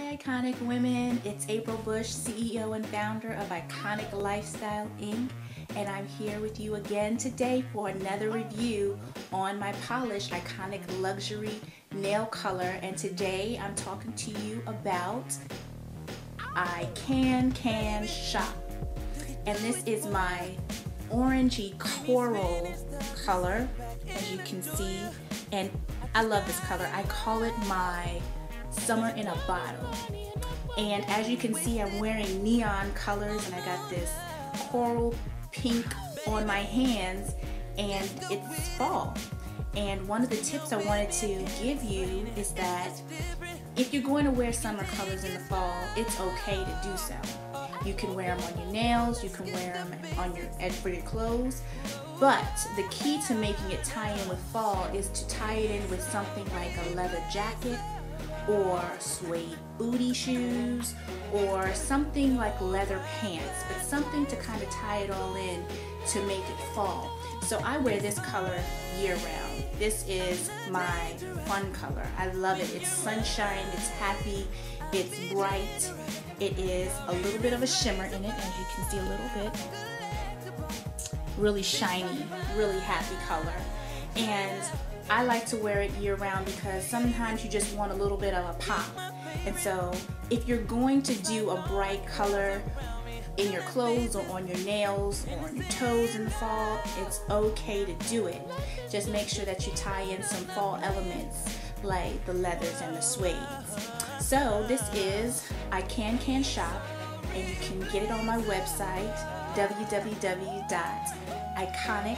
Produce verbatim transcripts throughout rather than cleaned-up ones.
Hi Iconic Women, it's April Bush, C E O and founder of Iconic Lifestyle Incorporated, and I'm here with you again today for another review on my polished Iconic Luxury Nail Color. And today I'm talking to you about I Can Can Shop, and this is my orangey coral color, as you can see, and I love this color. I call it my summer in a bottle. And as you can see, I'm wearing neon colors, and I got this coral pink on my hands, and it's fall. And one of the tips I wanted to give you is that if you're going to wear summer colors in the fall, it's okay to do so. You can wear them on your nails, you can wear them on your for your clothes, but the key to making it tie in with fall is to tie it in with something like a leather jacket, or suede booty shoes, or something like leather pants, but something to kind of tie it all in to make it fall. So I wear this color year round. This is my fun color. I love it. It's sunshine, it's happy, it's bright. It is a little bit of a shimmer in it, as you can see a little bit. Really shiny, really happy color. And I like to wear it year round because sometimes you just want a little bit of a pop. And so if you're going to do a bright color in your clothes or on your nails or on your toes in the fall, it's okay to do it. Just make sure that you tie in some fall elements like the leathers and the suedes. So this is I Can Can Shop, and you can get it on my website, w w w dot iconic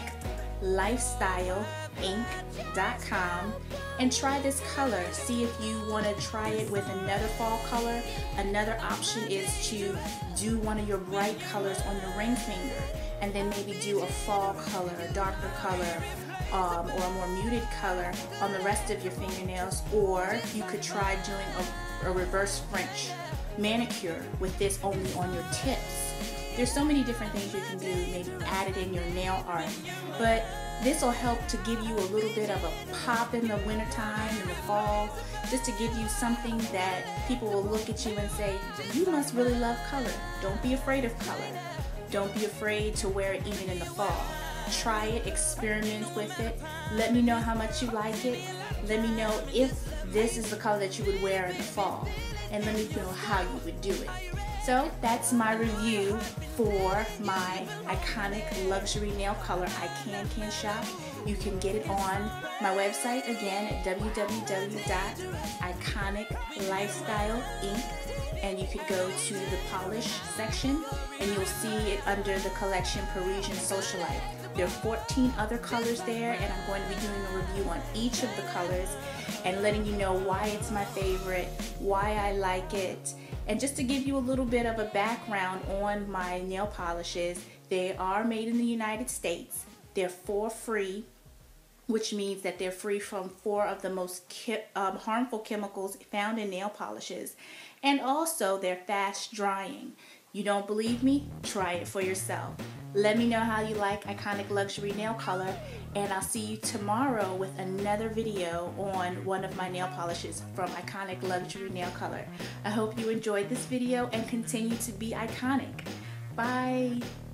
lifestyle inc dot com, and try this color. See if you want to try it with another fall color. Another option is to do one of your bright colors on your ring finger, and then maybe do a fall color, a darker color, um, or a more muted color on the rest of your fingernails. Or you could try doing a, a reverse French manicure with this only on your tips. There's so many different things you can do, maybe add it in your nail art, but this will help to give you a little bit of a pop in the wintertime, in the fall, just to give you something that people will look at you and say, you must really love color. Don't be afraid of color. Don't be afraid to wear it even in the fall. Try it, experiment with it. Let me know how much you like it. Let me know if this is the color that you would wear in the fall, and let me know how you would do it. So that's my review for my Iconic Luxury Nail Color I Can Can Shop. You can get it on my website again at w w w dot iconic lifestyle inc, and you can go to the polish section and you'll see it under the collection Parisian Socialite. There are fourteen other colors there, and I'm going to be doing a review on each of the colors and letting you know why it's my favorite, why I like it. And just to give you a little bit of a background on my nail polishes, they are made in the United States. They're for free, which means that they're free from four of the most um, harmful chemicals found in nail polishes. And also, they're fast drying. You don't believe me? Try it for yourself. Let me know how you like Iconic Luxury Nail Color, and I'll see you tomorrow with another video on one of my nail polishes from Iconic Luxury Nail Color. I hope you enjoyed this video and continue to be iconic. Bye!